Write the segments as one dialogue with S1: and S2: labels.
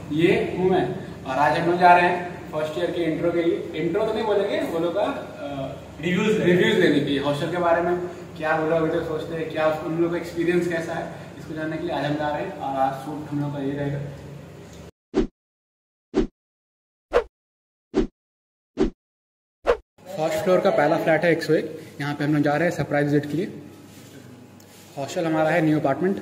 S1: ये हूँ मैं, और आज हम लोग जा रहे हैं फर्स्ट ईयर के इंट्रो के लिए। इंट्रो तो नहीं बोलेंगे, वो लोग का रिव्यूज लेने के लिए हॉस्टल के बारे में, क्या वो लोग अभी तक सोचते हैं, क्या उन लोग का एक्सपीरियंस कैसा है, इसको जानने के लिए आज हम जा रहे हैं। और आज शूट हम लोग का ये रहेगा। फर्स्ट फ्लोर का पहला फ्लैट है 101, यहाँ पे हम लोग जा रहे हैं सरप्राइज विजिट के लिए। हॉस्टल हमारा है न्यू अपार्टमेंट।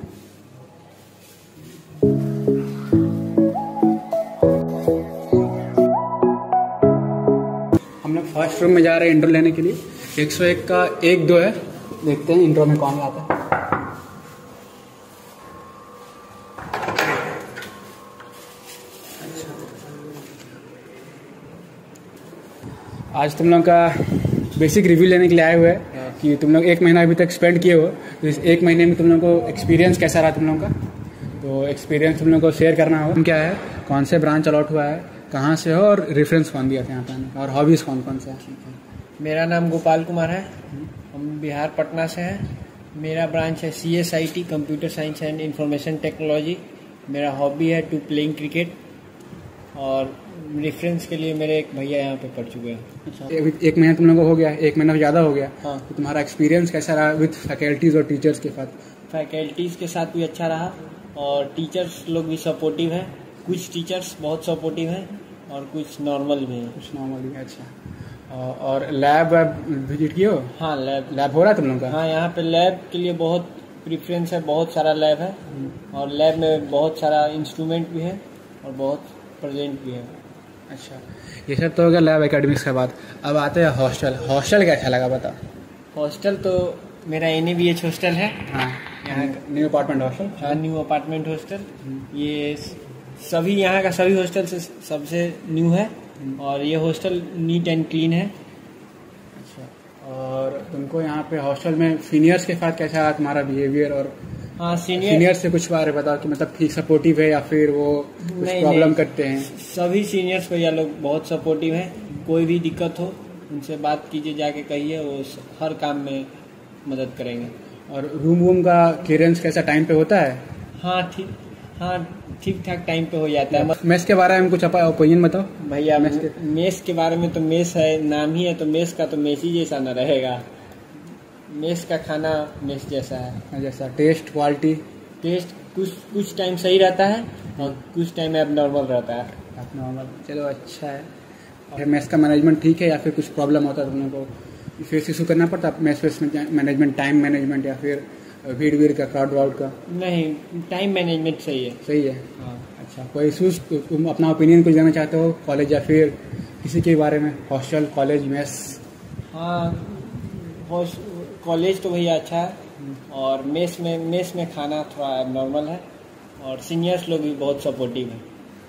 S1: हम लोग फर्स्ट रूम में जा रहे हैं इंट्रो लेने के लिए। 101 का 1-2 है, देखते हैं इंट्रो में कौन आता है। आज तुम लोग का बेसिक रिव्यू लेने के लिए आए हुए हैं कि तुम लोग 1 महीना अभी तक स्पेंड किए हो, तो इस 1 महीने में तुम लोग को एक्सपीरियंस कैसा रहा तुम लोग का। तो एक्सपीरियंस तुम लोग को शेयर करना होगा। क्या है, कौन से ब्रांच अलॉट हुआ है, कहाँ से हो, और रेफरेंस कौन दिया था यहाँ पे, और हॉबीज़ कौन कौन से हैं।
S2: मेरा नाम गोपाल कुमार है, हम बिहार पटना से हैं। मेरा ब्रांच है CSIT, computer science and information technology. मेरा हॉबी है टू प्लेइंग क्रिकेट, और रेफरेंस के लिए मेरे एक भैया यहाँ पे पढ़ चुके हैं।
S1: अच्छा, 1 महीना तुम लोग को हो गया, 1 महीना ज़्यादा हो गया।
S2: हाँ।
S1: तो तुम्हारा एक्सपीरियंस कैसा रहा विद फैकल्टीज़ और टीचर्स के साथ।
S2: फैकल्टीज़ के साथ भी अच्छा रहा, और टीचर्स लोग भी सपोर्टिव हैं। कुछ टीचर्स बहुत सपोर्टिव हैं और कुछ नॉर्मल भी हैं।
S1: कुछ नॉर्मल भी। अच्छा, और लैब विजिट किए हो।
S2: हाँ, लैब
S1: हो रहा है तुम लोग का।
S2: हाँ, यहाँ पे लैब के लिए बहुत प्रेफरेंस है, बहुत सारा लैब है, और लैब में बहुत सारा इंस्ट्रूमेंट भी है और बहुत प्रेजेंट भी है।
S1: अच्छा, ये सब तो हो गया लैब एकेडमिक्स के बाद। अब आते हैं हॉस्टल। हॉस्टल कैसा लगा बता।
S2: हॉस्टल तो मेरा NABH हॉस्टल है।
S1: हाँ,
S2: यहाँ
S1: न्यू अपार्टमेंट हॉस्टल।
S2: हाँ, न्यू अपार्टमेंट हॉस्टल। ये सभी यहाँ का सभी हॉस्टल से सबसे न्यू है, और ये हॉस्टल नीट एंड क्लीन है।
S1: अच्छा, और तुमको यहाँ पे हॉस्टल में सीनियर्स के साथ कैसा तुम्हारा बिहेवियर, और
S2: हाँ,
S1: सीनियर से कुछ बारे बताओ कि मतलब ठीक सपोर्टिव है या फिर वो कुछ प्रॉब्लम करते हैं।
S2: सभी सीनियर्स भैया लोग बहुत सपोर्टिव हैं। कोई भी दिक्कत हो उनसे बात कीजिए, जाके कहिए, वो हर काम में मदद करेंगे।
S1: और रूम का क्लियरेंस कैसा टाइम पे होता है।
S2: हाँ, ठीक ठाक टाइम पे हो जाता है।
S1: मेस के बारे में कुछ ओपिनियन बताओ
S2: भैया। मेस के बारे में तो मेस है, नाम ही है, तो मेस का तो मेस ही जैसा न रहेगा। मेस का खाना मेस जैसा है।
S1: जैसा टेस्ट क्वालिटी।
S2: टेस्ट कुछ टाइम सही रहता है और कुछ टाइम एबनॉर्मल रहता है।
S1: एबनॉर्मल, चलो अच्छा है। और मेस का मैनेजमेंट ठीक है या फिर कुछ प्रॉब्लम होता है तुम लोगों को फेस इशू करना पड़ता है मेस मैनेजमेंट, टाइम मैनेजमेंट, या फिर भीड़ का, क्राउड का।
S2: नहीं, टाइम मैनेजमेंट सही है।
S1: सही है।
S2: हाँ।
S1: अच्छा, कोई इशूज, तुम अपना ओपिनियन कुछ देना चाहते हो कॉलेज या फिर किसी के बारे में, हॉस्टल, कॉलेज, मेस।
S2: हाँ, कॉलेज तो भैया अच्छा है, और मेस में खाना थोड़ा एबनॉर्मल है, और सीनियर्स लोग भी बहुत सपोर्टिव हैं।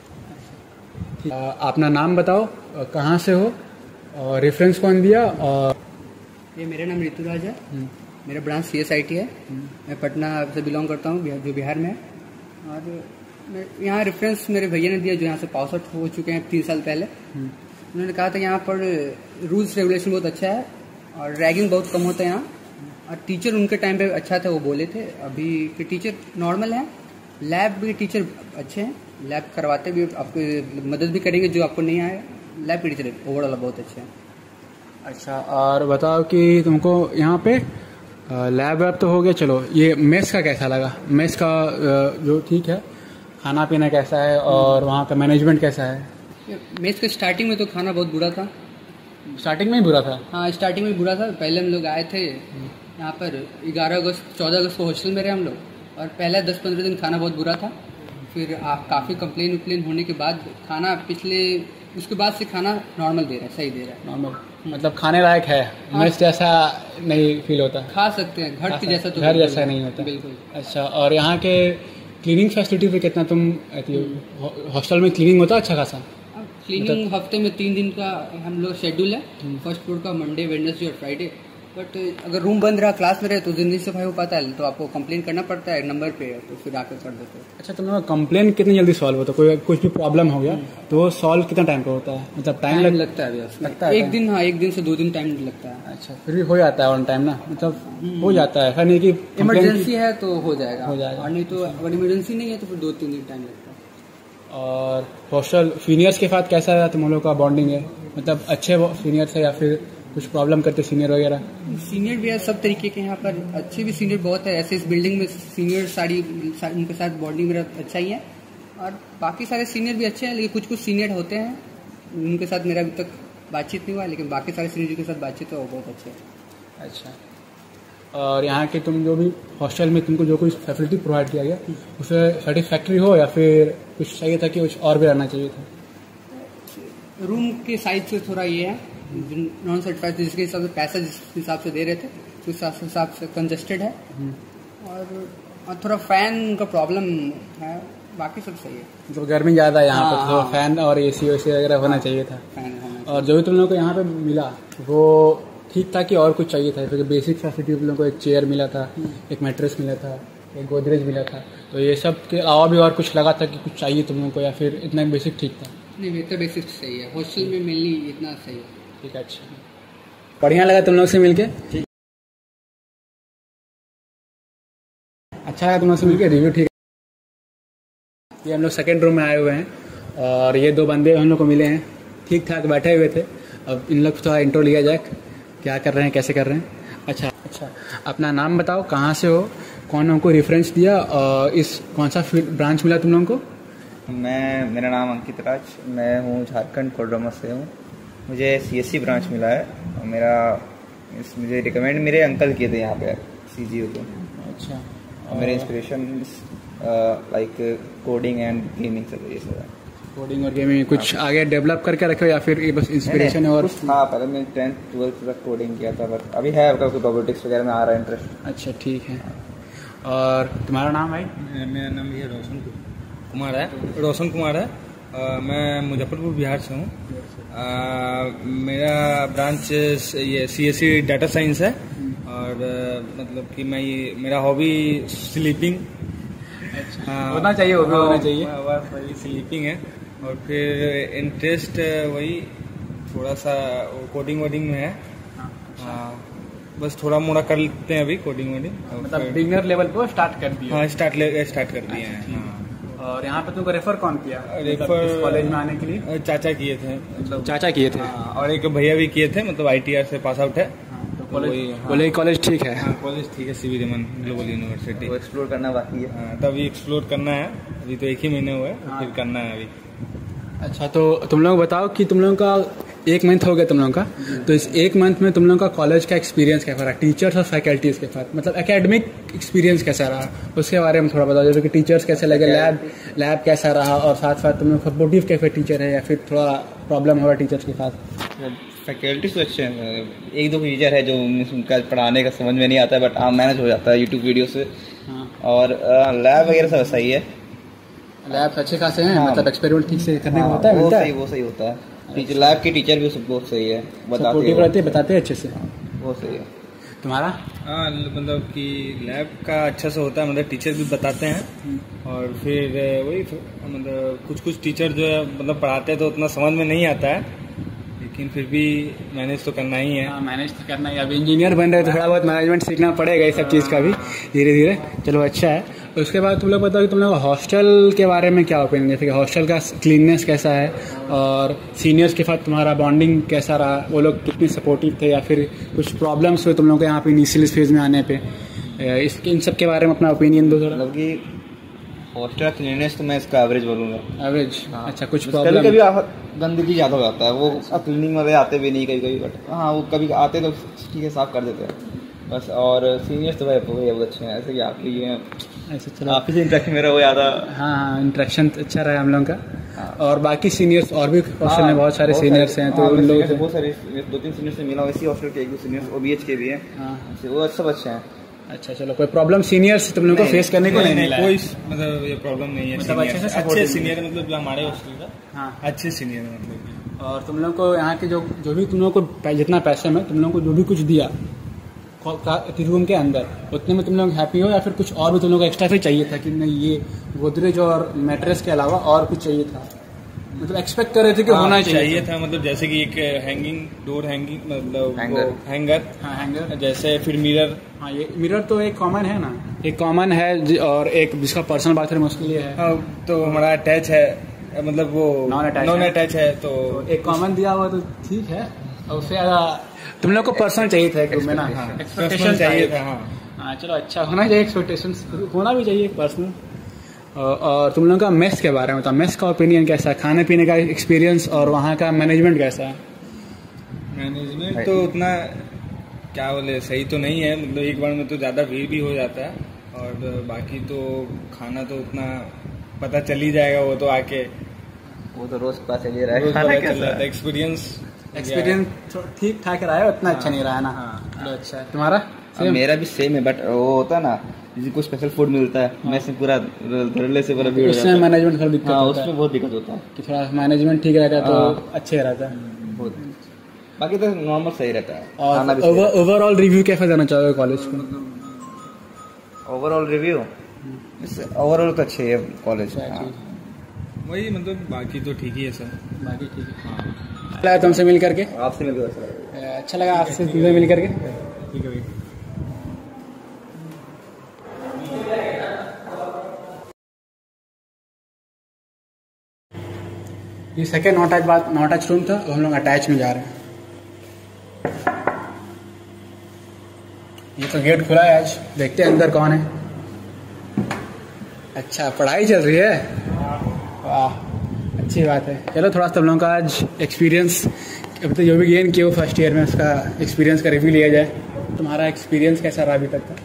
S1: अपना नाम बताओ, कहाँ से हो, और रेफरेंस कौन दिया। और
S3: ये मेरा नाम ऋतुराज है, मेरा ब्रांच CSIT है। मैं पटना से बिलोंग करता हूँ, जो बिहार में है। और यहाँ रेफरेंस मेरे भैया ने दिया, जो यहाँ से पास आउट हो चुके हैं 3 साल पहले। उन्होंने कहा था यहाँ पर रूल्स रेगुलेशन बहुत अच्छा है, और रैगिंग बहुत कम होता है यहाँ, और टीचर उनके टाइम पे अच्छा था, वो बोले थे। अभी के टीचर नॉर्मल हैं, लैब भी टीचर अच्छे हैं, लैब करवाते भी, आपको मदद भी करेंगे जो आपको नहीं आए। लैब के टीचर ओवरऑल बहुत अच्छे हैं।
S1: अच्छा, और बताओ कि तुमको यहाँ पे लैब वैब तो हो गया, चलो ये मेस का कैसा लगा। मेस का जो ठीक है, खाना पीना कैसा है, और वहाँ का मैनेजमेंट कैसा है।
S3: मेस के स्टार्टिंग में तो खाना बहुत बुरा था।
S1: स्टार्टिंग में ही बुरा था।
S3: हाँ, स्टार्टिंग में बुरा था। पहले हम लोग आए थे यहाँ पर 14 अगस्त को हॉस्टल में रहे हम लोग, और पहले 10-15 दिन खाना बहुत बुरा था। फिर काफ़ी कंप्लेन होने के बाद खाना उसके बाद से खाना नॉर्मल दे रहा है, सही दे रहा है।
S1: नॉर्मल मतलब खाने लायक है। मेस जैसा नहीं फील होता।
S3: खा सकते हैं, घर के जैसा तो
S1: घर जैसा नहीं होता।
S3: बिल्कुल।
S1: अच्छा, और यहाँ के क्लीनिंग फैसिलिटी पे कितना तुम हॉस्टल में क्लीनिंग होता है अच्छा खासा।
S3: क्लीनिंग हफ्ते में 3 दिन का हम लोग शेड्यूल है। फर्स्ट फ्लोर का मंडे, वेडनेसडे और फ्राइडे। बट अगर रूम बंद रहा, क्लास में रहे, तो दिन सफाई हो पाता है, तो आपको कंप्लेन करना पड़ता है नंबर पे, तो फिर आकर कर देते हैं।
S1: अच्छा, तुम लोग कंप्लेन कितनी जल्दी सॉल्व होता है। कोई कुछ भी प्रॉब्लम हो गया तो वो सॉल्व कितना टाइम पे होता है, मतलब टाइम
S3: लगता है। 1 दिन, हाँ, 1 दिन से 2 दिन टाइम लगता है।
S1: अच्छा, फिर भी हो जाता है ऑन टाइम ना, मतलब हो जाता है। नहीं कि
S3: इमरजेंसी है तो हो जाएगा,
S1: और
S3: नहीं तो अगर इमरजेंसी नहीं है तो फिर 2-3 दिन टाइम लगता है।
S1: और हॉस्टल सीनियर्स के साथ कैसा है तुम लोग का बॉन्डिंग है, मतलब अच्छे सीनियर्स है या फिर कुछ प्रॉब्लम करते सीनियर वगैरह?
S3: सीनियर भी है सब तरीके के यहाँ पर, अच्छे भी सीनियर बहुत है। ऐसे इस बिल्डिंग में सीनियर उनके साथ बॉन्डिंग मेरा अच्छा ही है, और बाकी सारे सीनियर भी अच्छे हैं, लेकिन कुछ सीनियर होते हैं उनके साथ मेरा अभी तक बातचीत नहीं हुआ, लेकिन बाकी सारे सीनियर के साथ बातचीत है वो बहुत अच्छे है।
S1: अच्छा, और यहाँ के तुम जो भी हॉस्टल में तुमको जो कोई फैसिलिटी प्रोवाइड किया गया उसे सेटिस्फैक्ट्री हो या फिर कुछ चाहिए था कि कुछ और भी रहना चाहिए था?
S3: रूम के साइज से थोड़ा ये है नॉन सर्टिफाइड, जिसके हिसाब से पैसा जिस हिसाब से दे रहे थे उस हिसाब से कंजस्टेड है, और थोड़ा फैन का प्रॉब्लम है, बाकी सब सही है।
S1: तो गर्मी ज़्यादा है यहाँ पर, तो फैन और एसी वगैरह होना चाहिए था। और जो भी तुम लोग को यहाँ पे मिला वो ठीक था कि और कुछ चाहिए था? फिर बेसिक फैसिलिटी तुम लोग को एक चेयर मिला था, एक मैट्रेस मिला था, एक गोदरेज मिला था, तो ये सब के अलावा भी और कुछ लगा था कि कुछ चाहिए तुम लोग को या फिर इतना बेसिक ठीक था?
S3: नहीं, बेहतर बेसिक सही है, हॉस्टल में मेनली इतना सही है।
S1: ठीक है, अच्छा, बढ़िया लगा तुम लोग से मिलके। अच्छा लगा तुम लोग से मिलके, रिव्यू ठीक है। ये हम लोग सेकेंड रूम में आए हुए हैं और ये दो बंदे हम लोग को मिले हैं, ठीक ठाक बैठे हुए थे। अब इन लोग थोड़ा इंट्रो लिया जाए, क्या कर रहे हैं, कैसे कर रहे हैं। अच्छा, अपना नाम बताओ, कहाँ से हो, कौन हमको रेफरेंस दिया और इस कौन सा ब्रांच मिला तुम लोगों को?
S4: मेरा नाम अंकित राज, मैं हूँ झारखंड कोडरमा से हूँ। मुझे सीएससी ब्रांच मिला है और मुझे रिकमेंड मेरे अंकल किए थे यहाँ पे CGU को।
S1: अच्छा,
S4: और मेरे inspiration like coding and gaming सब ये सब है।
S1: कोडिंग और गेमिंग कुछ आगे डेवलप करके रखे हो या फिर ये बस इंस्पिरेशन है? और
S4: कुछ था, पहले मैं 10th 12th तक कोडिंग किया था, बट अभी है रोबोटिक्स वगैरह में आ रहा है इंटरेस्ट।
S1: अच्छा, ठीक है। और तुम्हारा नाम भाई?
S5: मेरा नाम ये रोशन कुमार है। मैं मुजफ्फरपुर बिहार से हूँ। मेरा ब्रांच ये CSC डाटा साइंस है, और मतलब कि मेरा हॉबी स्लीपिंग
S1: होना चाहिए, होना चाहिए,
S5: स्लीपिंग है। और फिर इंटरेस्ट वही थोड़ा सा कोडिंग वोडिंग में है। बस थोड़ा मोड़ा कर लेते हैं अभी कोडिंग वोडिंग,
S1: मतलब बिगिनर लेवल पर स्टार्ट कर दिया?
S5: हाँ, स्टार्ट कर दिए हैं।
S1: और यहाँ पे तुमको रेफर कौन किया
S5: रेफर
S1: कॉलेज में आने के लिए?
S5: चाचा किए थे,
S1: मतलब चाचा किए थे।
S5: और एक भैया भी किए थे, मतलब ITR से पास आउट है।
S1: बोले कॉलेज ठीक है?
S5: हाँ, कॉलेज ठीक है, CV Raman global university.
S4: Explore करना बाकी है।
S5: हाँ, तभी एक्सप्लोर करना है, अभी तो 1 ही महीने हुए, फिर करना है अभी।
S1: अच्छा, तो तुम लोग बताओ कि तुम लोगों का 1 मंथ हो गया तुम लोगों का, तो इस 1 मंथ में तुम लोगों का कॉलेज का एक्सपीरियंस कैसा रहा, टीचर्स और फैकल्टीज के साथ, मतलब एकेडमिक एक्सपीरियंस कैसा रहा, उसके बारे में थोड़ा बताओ। जैसे कि टीचर्स कैसे लगे, लैब कैसा रहा, और साथ साथ तुम लोग सपोर्टिव कैसे टीचर है या फिर थोड़ा प्रॉब्लम हुआ टीचर्स के साथ?
S4: फैकल्टी तो अच्छे हैं, 1-2 टीचर है जो उनका पढ़ाने का समझ में नहीं आता है, बट मैनेज हो जाता है यूट्यूब वीडियो से। और लैब वगैरह सब सही है,
S1: लैब अच्छे खासे हैं। हाँ, मतलब एक्सपेरिमेंट ठीक से करने को होता है?
S4: वो सही होता है। टीचर लैब के टीचर भी सब बहुत सही है,
S1: बताते हैं अच्छे से,
S4: वो सही है।
S1: तुम्हारा?
S5: हाँ, मतलब कि लैब का अच्छा से होता है, मतलब टीचर भी बताते हैं। और फिर वही मतलब कुछ टीचर जो है मतलब पढ़ाते हैं तो उतना समझ में नहीं आता है, लेकिन फिर भी मैनेज तो करना ही है।
S1: हाँ, मैनेज तो करना ही। अब इंजीनियर बन रहे तो थोड़ा बहुत मैनेजमेंट सीखना पड़ेगा, ये सब चीज़ का भी धीरे धीरे। चलो, अच्छा है। उसके बाद तुम लोग बताओ कि तुम लोग हॉस्टल के बारे में क्या ओपिनियन, जैसे कि हॉस्टल का क्लीननेस कैसा है और सीनियर्स के साथ तुम्हारा बॉन्डिंग कैसा रहा, वो लोग कितनी सपोर्टिव थे या फिर कुछ प्रॉब्लम्स हुए तुम लोग को यहाँ पे इनिशियल फेज में आने पे, इन सब के बारे में अपना ओपिनियन दो थोड़ा।
S4: मतलब कि हॉस्टल क्लीननेस तो मैं इसका एवरेज बोलूँगा।
S1: एवरेज?
S4: हाँ।
S1: अच्छा, कुछ प्रॉब्लम?
S4: कभी गंदगी ज़्यादा हो जाता है, वो क्लीनिंग वाले आते भी नहीं कभी, बट हाँ वो कभी आते तो ठीक है, साफ कर देते हैं बस। और सीनियर्स तो भाई बहुत अच्छे हैं, ऐसे कि आपके ये
S1: ऐसे। चलो,
S4: आपसे जो इंटरेक्शन मेरा वो ज़्यादा।
S1: हाँ, इंटरेक्शन अच्छा रहा हम लोगों का। और बाकी सीनियर्स और भी हॉस्टल में बहुत सारे सीनियर्स हैं, तो उन लोगों से
S4: बहुत सारे 2-3 सीनियर्स से मिला, इसी हॉस्टल के 1-2 सीनियर्स OBH के भी हैं। वो सब अच्छे हैं।
S1: अच्छा, चलो, कोई प्रॉब्लम सीनियर्स तुम लोगों को फेस करने को नहीं मिला?
S5: कोई मतलब ये प्रॉब्लम नहीं है,
S1: मतलब
S5: अच्छे सीनियर मतलब जो हमारे हॉस्टल का।
S1: हाँ,
S5: अच्छे सीनियर मतलब।
S1: और तुम लोग को यहाँ के जो भी तुम लोग को जितना पैसे में तुम लोग को जो भी कुछ दिया रूम के अंदर, उतने में तुम लोग हैप्पी हो या फिर कुछ और भी तुम लोग को एक्स्ट्रा फिर चाहिए था कि नहीं, ये गोदरेज और मैट्रेस के अलावा और कुछ चाहिए था, मतलब एक्सपेक्ट कर रहे थे कि होना चाहिए
S5: था, मतलब जैसे कि एक हैंगिंग डोर, हैंगिंग मतलब हैंगर।
S1: हाँ, हैंगर
S5: जैसे फिर मिरर।
S1: हाँ, ये मिरर तो एक कॉमन है ना, एक कॉमन है, और एक जिसका पर्सनल बाथरूम उसके लिए है।
S5: हाँ, तो हमारा अटैच है मतलब वो
S1: Non-attached
S5: नॉन अटैच है तो
S1: एक कॉमन दिया हुआ तो ठीक है, और उससे ज़्यादा तुम लोग को पर्सनल चाहिए था एक में ना,
S5: पर्सनल चाहिए था। हाँ
S1: हाँ चलो अच्छा होना चाहिए, एक्सपेक्टेशन होना भी चाहिए पर्सनल। और तुम लोगों का मेस के बारे में बताओ, मेस का ओपिनियन कैसा है, खाने पीने का एक्सपीरियंस और वहाँ का मैनेजमेंट कैसा है?
S5: मैनेजमेंट तो उतना क्या बोले सही तो नहीं है, मतलब एक बार में तो ज़्यादा भीड़ भी हो जाता है, और बाकी तो खाना तो उतना पता चल ही जाएगा, वो तो आके
S4: वो तो रोज पता चल ही रहा है
S5: रोज
S4: खाना
S5: पता
S4: कैसा
S5: चल जाता है।
S4: है।
S1: एक्सपीरियंस ठीक ठाक रहा है, उतना अच्छा नहीं रहा है ना? चलो अच्छा है। तुम्हारा?
S4: अब मेरा भी सेम है, बट वो होता है ना जिसे कोई स्पेशल फूड मिलता है मैं से पूरा धड़ल्ले से पूरा भीड़ हो जाता
S1: उसमें
S4: है।
S1: मैनेजमेंट थोड़ा दिक्कत
S4: हाँ
S1: होता है
S4: उसमें बहुत दिक्कत होता है
S1: कि थोड़ा मैनेजमेंट ठीक रहता है तो अच्छे रहता है।
S4: बहुत, बाकी तो नॉर्मल सही रहता है। खाना
S1: और
S4: भी सही रहता है।
S1: ओवरऑल रिव्यू कैसा देना चाहोगे कॉलेज को?
S4: ओवरऑल रिव्यू ओवरऑल तो अच्छे है कॉलेज।
S5: वही मतलब बाकी तो ठीक ही है सर।
S1: बाकी ठीक है। अच्छा लगा तुमसे मिल करके?
S4: आपसे मिलकर अच्छा लगा।
S1: अच्छा लगा आपसे तुमसे मिल करके। ठीक है भाई। ये सेकेंड नॉट टच रूम था, अब हम लोग अटैच में जा रहे हैं। ये तो गेट खुला है, आज देखते हैं अंदर कौन है। अच्छा पढ़ाई चल रही है, वाह अच्छी बात है। चलो थोड़ा सा तुम लोगों का आज एक्सपीरियंस, अब तो जो भी गेन किया हो फर्स्ट ईयर में उसका एक्सपीरियंस का रिव्यू लिया जाए। तुम्हारा एक्सपीरियंस कैसा रहा अभी तक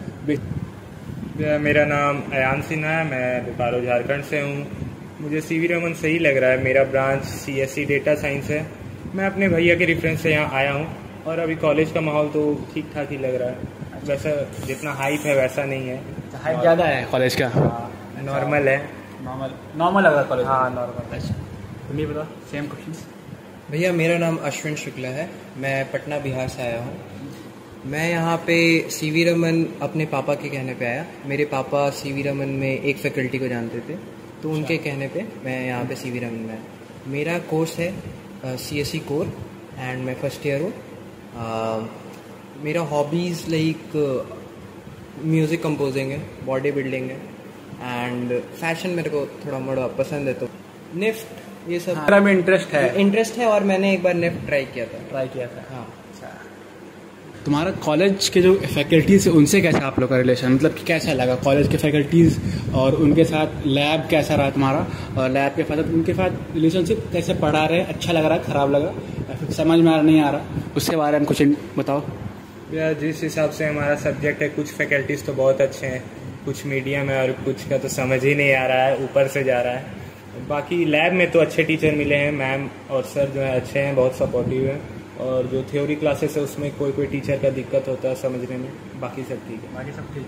S1: का?
S6: मेरा नाम अयान सिन्हा है, मैं बोकारो झारखंड से हूँ। मुझे सीवी रमन सही लग रहा है। मेरा ब्रांच सीएससी डेटा साइंस है। मैं अपने भैया के रेफरेंस से यहाँ आया हूँ, और अभी कॉलेज का माहौल तो ठीक ठाक ही लग रहा है। वैसा जितना हाइप है वैसा नहीं है,
S1: हाइप ज़्यादा है कॉलेज का?
S6: नॉर्मल है।
S1: नॉर्मल लग रहा है कॉलेज?
S6: हाँ नॉर्मल।
S1: तुम ही बताओ, सेम क्वेश्चन।
S3: भैया मेरा नाम अश्विन शुक्ला है, मैं पटना बिहार से आया हूँ। मैं यहाँ पे सीवी रमन अपने पापा के कहने पे आया। मेरे पापा सीवी रमन में एक फैकल्टी को जानते थे, तो उनके कहने पे मैं यहाँ पे सीवी रमन में आया। मेरा कोर्स है सीएससी कोर एंड मैं फर्स्ट ईयर हूँ। मेरा हॉबीज़ लाइक म्यूज़िक कंपोजिंग है, बॉडी बिल्डिंग है एंड फैशन मेरे को थोड़ा मोड़ा पसंद है, तो निफ्ट ये सब
S1: मेरा में इंटरेस्ट है
S3: और मैंने एक बार निफ्ट ट्राई किया था।
S1: हाँ। तुम्हारा कॉलेज के जो फैकल्टीज है उनसे कैसा आप लोग का रिलेशन, मतलब कि कैसा लगा कॉलेज के फैकल्टीज और उनके साथ लैब कैसा रहा तुम्हारा, और लैब के साथ उनके साथ रिलेशनशिप कैसे पढ़ा रहे, अच्छा लग रहा है, खराब लगा, या फिर समझ में नहीं आ रहा, उसके बारे में कुछ बताओ।
S6: या जिस हिसाब से हमारा सब्जेक्ट है, कुछ फैकल्टीज़ तो बहुत अच्छे हैं, कुछ मीडियम है, और कुछ का तो समझ ही नहीं आ रहा है, ऊपर से जा रहा है। बाकी लैब में तो अच्छे टीचर मिले हैं, मैम और सर जो है अच्छे हैं, बहुत सपोर्टिव हैं। और जो थ्योरी क्लासेस है उसमें कोई टीचर का दिक्कत होता है समझने में, बाकी सब ठीक है।
S1: बाकी सब ठीक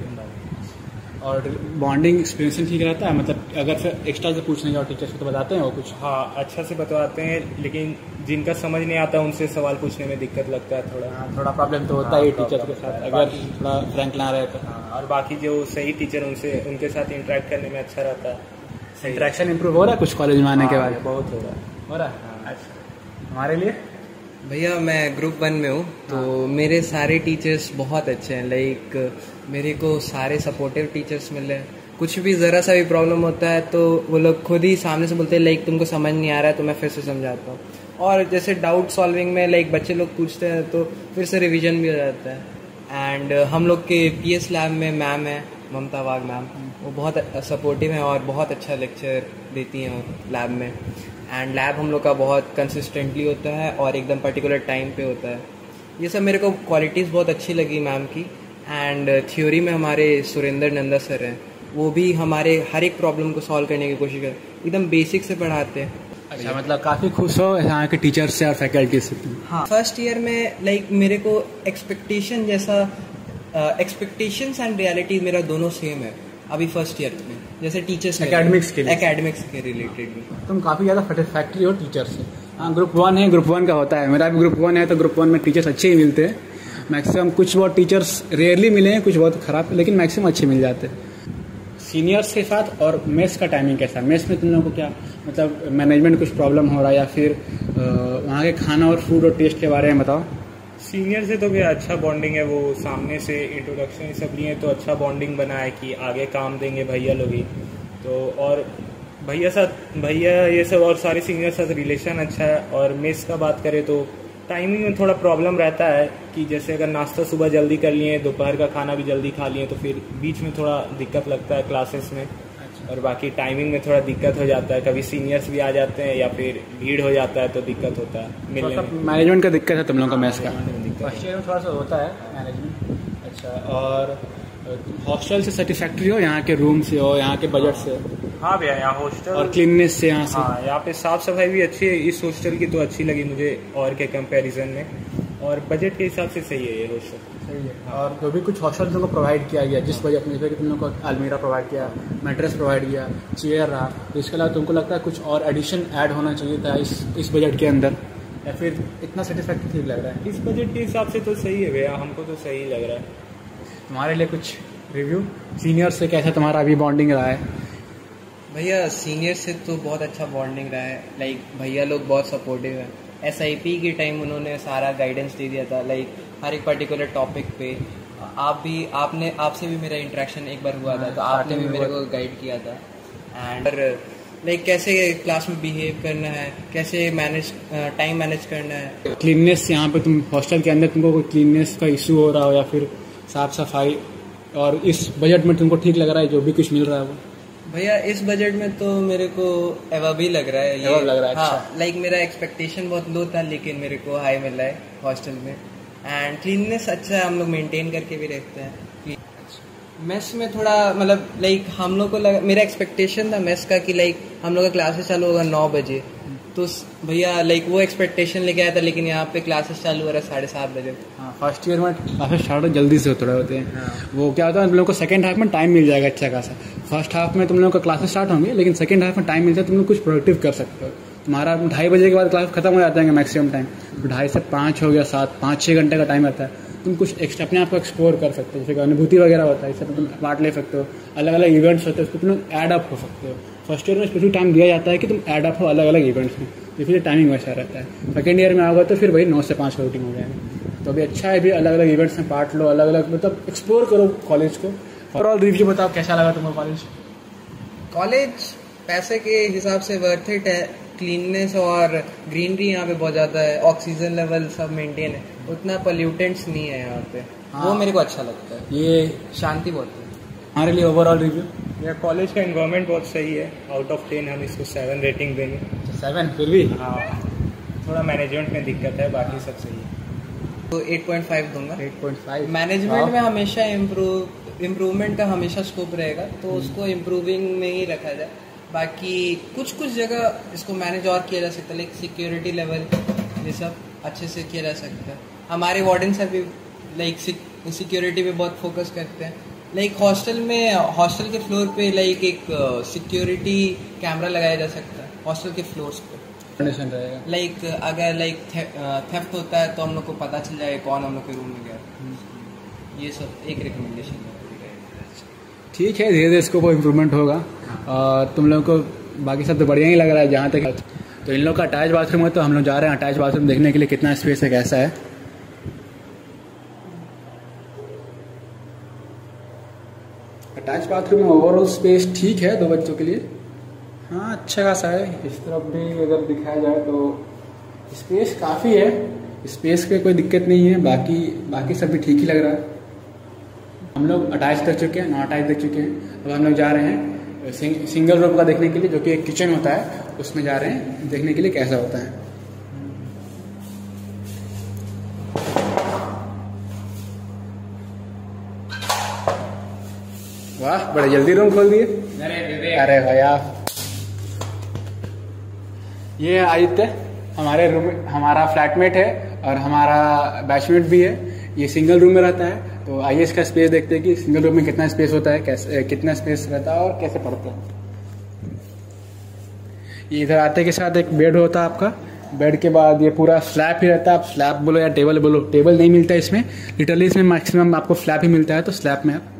S1: है। और बॉन्डिंग एक्सपीरियंस ठीक रहता है, मतलब अगर फिर एक्स्ट्रा से पूछने जाओ टीचर्स को तो बताते हैं वो कुछ?
S6: हाँ अच्छा से बताते हैं, लेकिन जिनका समझ नहीं आता उनसे सवाल पूछने में दिक्कत लगता है थोड़ा।
S1: हाँ थोड़ा प्रॉब्लम तो होता है टीचर्स के साथ, अगर थोड़ा फ्रैंक ना रहे तो।
S6: हाँ, और बाकी जो सही टीचर उनके साथ इंटरेक्ट करने में अच्छा रहता है।
S1: इंटरेक्शन इंप्रूव हो रहा है कुछ कॉलेज में आने के बाद?
S6: बहुत हो रहा है।
S1: हो रहा है। अच्छा हमारे लिए
S3: भैया मैं ग्रुप 1 में हूँ, तो मेरे सारे टीचर्स बहुत अच्छे हैं। लाइक मेरे को सारे सपोर्टिव टीचर्स मिले। कुछ भी ज़रा सा भी प्रॉब्लम होता है तो वो लोग खुद ही सामने से बोलते हैं लाइक तुमको समझ नहीं आ रहा है तो मैं फिर से समझाता हूँ। और जैसे डाउट सॉल्विंग में लाइक बच्चे लोग पूछते हैं तो फिर से रिवीजन भी हो जाता है। एंड हम लोग के पीएस लैब में मैम है ममता वाघ मैम, वो बहुत सपोर्टिव हैं और बहुत अच्छा लेक्चर देती हैं लैब में। एंड लैब हम लोग का बहुत कंसिस्टेंटली होता है और एकदम पर्टिकुलर टाइम पे होता है। ये सब मेरे को क्वालिटीज़ बहुत अच्छी लगी मैम की। एंड थ्योरी में हमारे सुरेंद्र नंदा सर हैं, वो भी हमारे हर एक प्रॉब्लम को सॉल्व करने की कोशिश करते, एकदम बेसिक से पढ़ाते हैं।
S1: अच्छा मतलब काफ़ी खुश हो यहाँ के टीचर्स से और फैकल्टी से?
S3: हाँ फर्स्ट ईयर में लाइक मेरे को एक्सपेक्टेशन जैसा एक्सपेक्टेशंस एंड रियलिटी मेरा दोनों सेम है अभी फर्स्ट ईयर में, जैसे टीचर्स
S1: एकेडमिक्स के
S3: रिलेटेड भी।
S1: तुम काफ़ी ज़्यादा सेटिस्फैक्ट्री हो टीचर से? हाँ ग्रुप 1 है, ग्रुप 1 का होता है, मेरा भी ग्रुप 1 है, तो ग्रुप 1 में टीचर्स अच्छे ही मिलते हैं मैक्सिमम। कुछ बहुत टीचर्स रेयरली मिले हैं, कुछ बहुत ख़राब, लेकिन मैक्सिमम अच्छे मिल जाते हैं। सीनियर्स के साथ और मेस का टाइमिंग कैसा? मेस में तुम लोगों को क्या मतलब मैनेजमेंट कुछ प्रॉब्लम हो रहा है, या फिर वहाँ के खाना और फूड और टेस्ट के बारे में बताओ।
S6: सीनियर से तो भी अच्छा बॉन्डिंग है, वो सामने से इंट्रोडक्शन सब लिए तो अच्छा बॉन्डिंग बना है कि आगे काम देंगे भैया लोग ही। तो और भैया ये सब और सारे सीनियर साथ रिलेशन अच्छा है। और मेस का बात करें तो टाइमिंग में थोड़ा प्रॉब्लम रहता है कि जैसे अगर नाश्ता सुबह जल्दी कर लिए, दोपहर का खाना भी जल्दी खा लिए, तो फिर बीच में थोड़ा दिक्कत लगता है क्लासेस में। और बाकी टाइमिंग में थोड़ा दिक्कत हो जाता है, कभी सीनियर्स भी आ जाते हैं या फिर भीड़ हो जाता है तो दिक्कत होता है मिलने में।
S1: मैनेजमेंट का दिक्कत है तुम लोगों का मेस का?
S6: फर्स्ट
S1: ईयर में थोड़ा सा होता है मैनेजमेंट। अच्छा, और हॉस्टल से सेटिस्फैक्ट्री हो, यहाँ के रूम से हो, यहाँ के बजट से?
S6: हाँ भैया, यहाँ हॉस्टल
S1: और क्लीननेस से यहाँ से?
S6: हाँ, यहाँ पे साफ सफाई भी अच्छी है। इस हॉस्टल की तो अच्छी लगी मुझे और के कंपैरिजन में, और बजट के हिसाब से सही है ये हॉस्टल।
S1: सही है। और जो भी कुछ हॉस्टल तुमको प्रोवाइड किया गया जिस बजट में, जैसे कि तुम लोग को अलमीरा प्रोवाइड किया, मैट्रेस प्रोवाइड किया, चेयर रहा, तो इसके अलावा तुमको लगता है कुछ और एडिशन ऐड होना चाहिए था इस बजट के अंदर, या फिर इतना सेटिस्फैक्ट्री ठीक लग रहा है?
S6: इस बजट के हिसाब से तो सही है भैया, हमको तो सही लग रहा है।
S1: तुम्हारे लिए कुछ रिव्यू सीनियर से कैसा तुम्हारा अभी बॉन्डिंग रहा है?
S3: भैया सीनियर से तो बहुत अच्छा बॉन्डिंग रहा है। लाइक भैया लोग बहुत सपोर्टिव है। SIP के टाइम उन्होंने सारा गाइडेंस दे दिया था, लाइक हर एक पर्टिकुलर टॉपिक पे। आपसे भी मेरा इंटरेक्शन एक बार हुआ था, तो आपने भी मेरे को गाइड किया था। एंड लाइक कैसे क्लास में बिहेव करना है, कैसे टाइम मैनेज करना है।
S1: क्लीननेस, यहाँ पे तुम हॉस्टल के अंदर तुमको कोई क्लीननेस का इशू हो रहा हो, या फिर साफ सफाई, और इस बजट में तुमको ठीक लग रहा है जो भी कुछ मिल रहा है वो?
S3: भैया इस बजट में तो मेरे को एवं भी लग रहा है ये।
S1: लग रहा है?
S3: हाँ,
S1: अच्छा।
S3: लाइक मेरा एक्सपेक्टेशन बहुत लो था, लेकिन मेरे को हाई मिल रहा है हॉस्टल में। एंड क्लीननेस अच्छा है, हम लोग मेंटेन करके भी रखते हैं। मेस में थोड़ा मतलब लाइक हम लोग को लगा, मेरा एक्सपेक्टेशन था मेस का कि लाइक हम लोग का क्लासेस चालू होगा 9 बजे, तो भैया लाइक वो एक्सपेक्टेशन लेके आया था, लेकिन यहाँ पे क्लासेस चालू हो रहा है 7:30 बजे।
S1: हाँ, फर्स्ट ईयर में क्लासेस स्टार्ट जल्दी से थोड़े होते हैं। वो क्या होता है, तुम लोग को सेकंड हाफ में टाइम मिल जाएगा अच्छा खासा। फर्स्ट हाफ में तुम लोग का क्लासेस स्टार्ट होंगे, लेकिन सेकंड हाफ में टाइम मिलता है, तुम लोग कुछ प्रोडक्टिव कर सकते हो। तुम्हारा 2:30 बजे के बाद क्लास खत्म हो जाता है मैक्सिमम टाइम, 2:30 से 5 हो गया, 5-6 घंटे का टाइम रहता है। तुम कुछ एक्स्ट्रा अपने आप को एक्सप्लोर कर सकते हो, जैसे अनुभूति वगैरह होता है, इससे तुम पार्ट ले सकते हो। अलग अलग इवेंट्स होते हैं, उसको तुम लोग एड अप हो सकते हो। फर्स्ट ईयर में स्पेशल टाइम दिया जाता है कि तुम एड अप हो अलग अलग इवेंट्स में, तो फिर टाइमिंग वैसा रहता है। सेकेंड ईयर में आओगे तो फिर वही 9 से 5 का रूटीन हो जाएगा। तो अभी अच्छा है, भी अलग अलग इवेंट्स में पार्ट लो, अलग अलग मतलब एक्सप्लोर करो कॉलेज को। ओवरऑल रिव्यू बताओ कैसा लगा तुम्हें
S3: कॉलेज? पैसे के हिसाब से वर्थ इट है। क्लीननेस और ग्रीनरी यहाँ पे बहुत ज़्यादा है, ऑक्सीजन लेवल सब मेंटेन है, उतना पोल्यूटेंट्स नहीं है यहाँ पे।
S1: हाँ,
S3: वो मेरे को अच्छा लगता है,
S1: ये
S3: शांति बहुत है
S1: हमारे लिए। Overall review?
S6: या कॉलेज का एनवायरनमेंट बहुत सही है। आउट ऑफ 10 हम इसको 7 रेटिंग देंगे।
S1: 7 फिर भी?
S6: हाँ, थोड़ा मैनेजमेंट में दिक्कत है, बाकी सब सही है।
S3: तो 8.5 दूंगा।
S1: 8.5?
S3: मैनेजमेंट में हमेशा इम्प्रूवमेंट का हमेशा स्कोप रहेगा, तो उसको इम्प्रूविंग में ही रखा जाए। बाकी कुछ जगह इसको मैनेज और किया जा सकता है, लाइक सिक्योरिटी लेवल ये सब अच्छे से किया जा सकता है। हमारे वार्डन सर भी लाइक सिक्योरिटी पे बहुत फोकस करते हैं। लाइक हॉस्टल के फ्लोर पे लाइक एक सिक्योरिटी कैमरा लगाया जा सकता है हॉस्टल के फ्लोर्स पे।
S1: कंडीशन रहेगा,
S3: लाइक अगर लाइक थेफ्ट होता है तो हम लोग को पता चल जाए कौन हम लोग के रूम में गया। ये सब एक रिकमेंडेशन है।
S1: ठीक है, धीरे धीरे इसको वो इम्प्रूवमेंट होगा। और तुम लोगों को बाकी सब तो बढ़िया ही लग रहा है जहाँ तक। तो इन लोग का अटैच बाथरूम है, तो हम लोग जा रहे हैं अटैच बाथरूम देखने के लिए कितना स्पेस है, कैसा है। अटैच बाथरूम में ओवरऑल स्पेस ठीक है 2 बच्चों के लिए। हाँ, अच्छा खासा है। इस तरफ भी अगर दिखाया जाए तो स्पेस काफ़ी है, स्पेस पे कोई दिक्कत नहीं है। बाकी सब भी ठीक ही लग रहा है। हम लोग अटैच देख चुके हैं, नॉन अटैच देख चुके हैं। अब हम लोग जा रहे हैं सिंगल रूम का देखने के लिए, जो कि एक किचन होता है, उसमें जा रहे हैं देखने के लिए कैसा होता है। वाह, बड़े जल्दी रूम खोल दिए। अरे भैया, ये आदित्य हमारे रूम, हमारा फ्लैटमेट है और हमारा बैचमेट भी है। ये सिंगल रूम में रहता है। तो आइए इसका स्पेस देखते हैं कि सिंगल रूम में कितना स्पेस होता है, कैसे कितना स्पेस रहता है और कैसे पढ़ते हैं। ये इधर आते के साथ एक बेड होता है आपका। बेड के बाद ये पूरा स्लैब ही रहता है। आप स्लैब बोलो या टेबल बोलो, टेबल नहीं मिलता है इसमें, लिटरली इसमें मैक्सिमम आपको स्लैब ही मिलता है। तो स्लैब में आप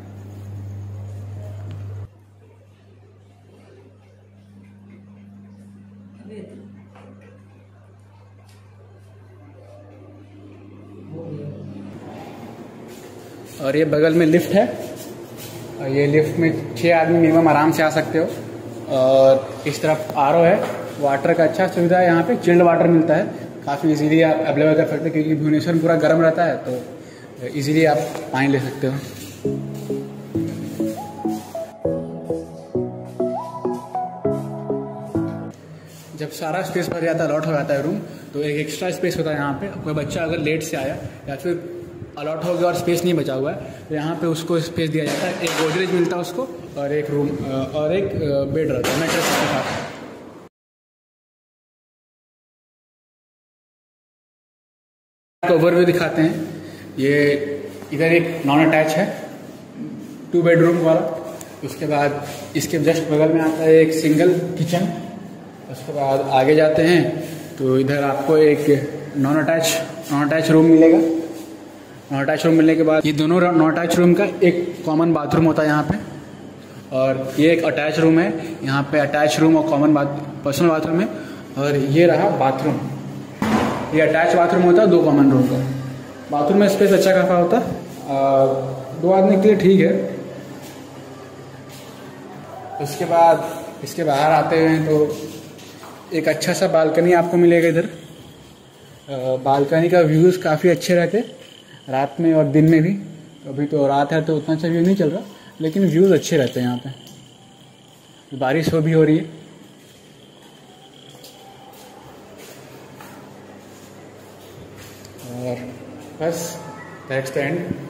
S1: और ये बगल में लिफ्ट है, और ये लिफ्ट में 6 आदमी मिनिमम आराम से आ सकते हो। और इस तरफ आरओ है, वाटर का अच्छा सुविधा है। यहाँ पे चिल्ड वाटर मिलता है, काफ़ी इजीली आप अवेलेबल कर सकते हैं क्योंकि भुवनेश्वर पूरा गर्म रहता है, तो इजीली आप पानी ले सकते हो। जब सारा स्पेस भर जाता है, अलॉट हो जाता है रूम, तो एक एक्स्ट्रा स्पेस होता है यहाँ पे। कोई बच्चा अगर लेट से आया या फिर अलॉट हो गया और स्पेस नहीं बचा हुआ है, तो यहाँ पे उसको स्पेस दिया जाता है। एक गोदरेज मिलता है उसको, और एक रूम और एक बेड रहता है मैट्रेस के साथ। ओवरव्यू दिखाते हैं। ये इधर एक नॉन अटैच है 2 बेडरूम वाला। उसके बाद इसके जस्ट बगल में आता है एक सिंगल किचन। उसके बाद आगे जाते हैं तो इधर आपको एक नॉन अटैच रूम मिलेगा। नॉन अटैच रूम मिलने के बाद ये दोनों नॉन अटैच रूम का एक कॉमन बाथरूम होता है यहाँ पे, और ये एक अटैच रूम है। यहाँ पे अटैच रूम और कॉमन पर्सनल बाथरूम है। और ये रहा बाथरूम, ये अटैच बाथरूम होता है 2 कॉमन रूम का। बाथरूम में स्पेस अच्छा खासा होता है, 2 आदमी के लिए ठीक है। उसके बाद इसके बाहर आते हैं तो एक अच्छा सा बालकनी आपको मिलेगा इधर। बालकनी का व्यूज़ काफ़ी अच्छे रहते रात में और दिन में भी। अभी तो रात है तो उतना अच्छा व्यू नहीं चल रहा, लेकिन व्यूज़ अच्छे रहते हैं यहाँ पे। बारिश भी हो रही है। और बस दैट्स द एंड।